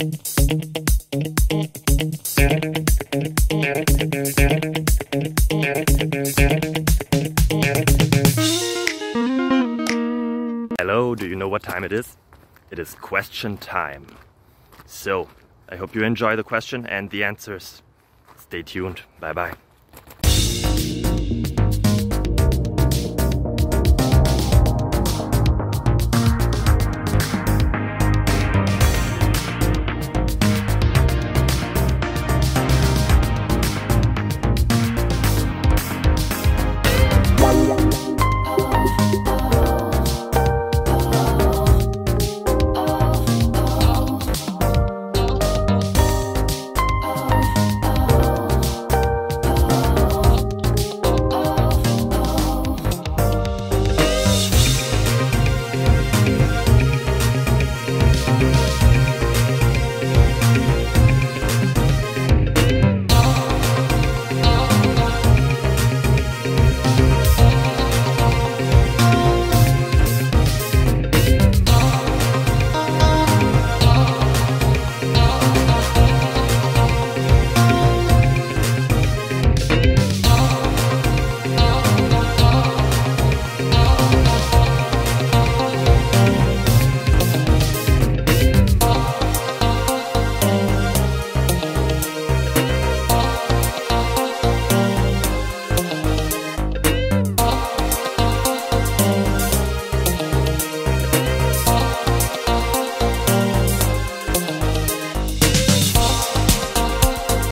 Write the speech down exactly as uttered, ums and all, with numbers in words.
Hello, do you know what time it is? It is question time. So, I hope you enjoy the question and the answers. Stay tuned. Bye bye.